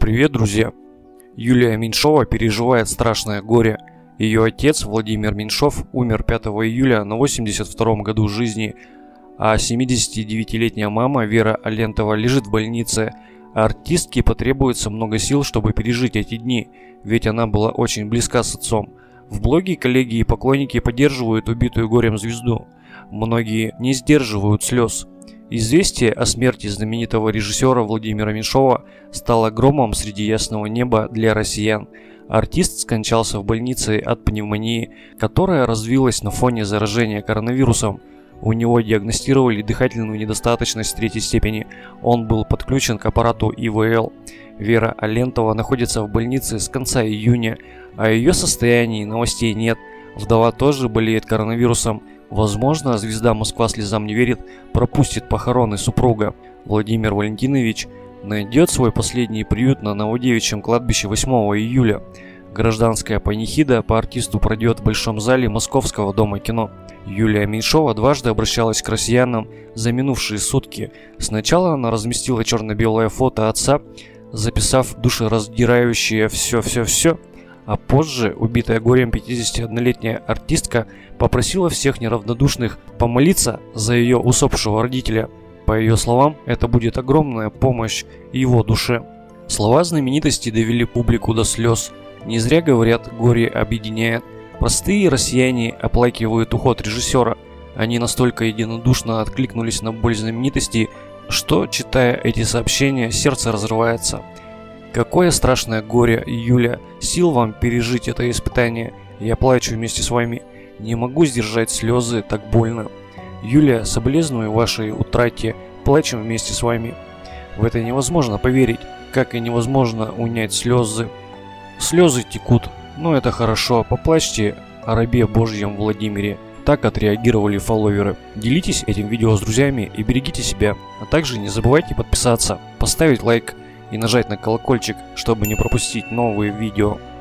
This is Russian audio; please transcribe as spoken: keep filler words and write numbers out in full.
Привет, друзья! Юлия Меньшова переживает страшное горе. Ее отец Владимир Меньшов умер пятого июля на восемьдесят втором году жизни, а семидесятидевятилетняя мама Вера Алентова лежит в больнице. Артистке потребуется много сил, чтобы пережить эти дни, ведь она была очень близка с отцом. В блоге коллеги и поклонники поддерживают убитую горем звезду. Многие не сдерживают слез. Известие о смерти знаменитого режиссера Владимира Меньшова стало громом среди ясного неба для россиян. Артист скончался в больнице от пневмонии, которая развилась на фоне заражения коронавирусом. У него диагностировали дыхательную недостаточность третьей степени. Он был подключен к аппарату И В Л. Вера Алентова находится в больнице с конца июня. О ее состоянии новостей нет. Вдова тоже болеет коронавирусом. Возможно, звезда «Москва слезам не верит» пропустит похороны супруга. Владимир Валентинович найдет свой последний приют на Новодевичьем кладбище восьмого июля. Гражданская панихида по артисту пройдет в Большом зале Московского дома кино. Юлия Меньшова дважды обращалась к россиянам за минувшие сутки. Сначала она разместила черно-белое фото отца, записав душераздирающее «все-все-все», а позже убитая горем пятидесятиоднолетняя артистка попросила всех неравнодушных помолиться за ее усопшего родителя. По ее словам, это будет огромная помощь его душе. Слова знаменитости довели публику до слез. Не зря говорят, горе объединяет. Простые россияне оплакивают уход режиссера. Они настолько единодушно откликнулись на боль знаменитости, что, читая эти сообщения, сердце разрывается. Какое страшное горе, Юля, сил вам пережить это испытание. Я плачу вместе с вами. Не могу сдержать слезы, так больно. Юлия, соболезную вашей утрате, плачем вместе с вами. В это невозможно поверить, как и невозможно унять слезы. Слезы текут, но это хорошо, поплачьте о рабе Божьем Владимире. Так отреагировали фолловеры. Делитесь этим видео с друзьями и берегите себя. А также не забывайте подписаться, поставить лайк и нажать на колокольчик, чтобы не пропустить новые видео.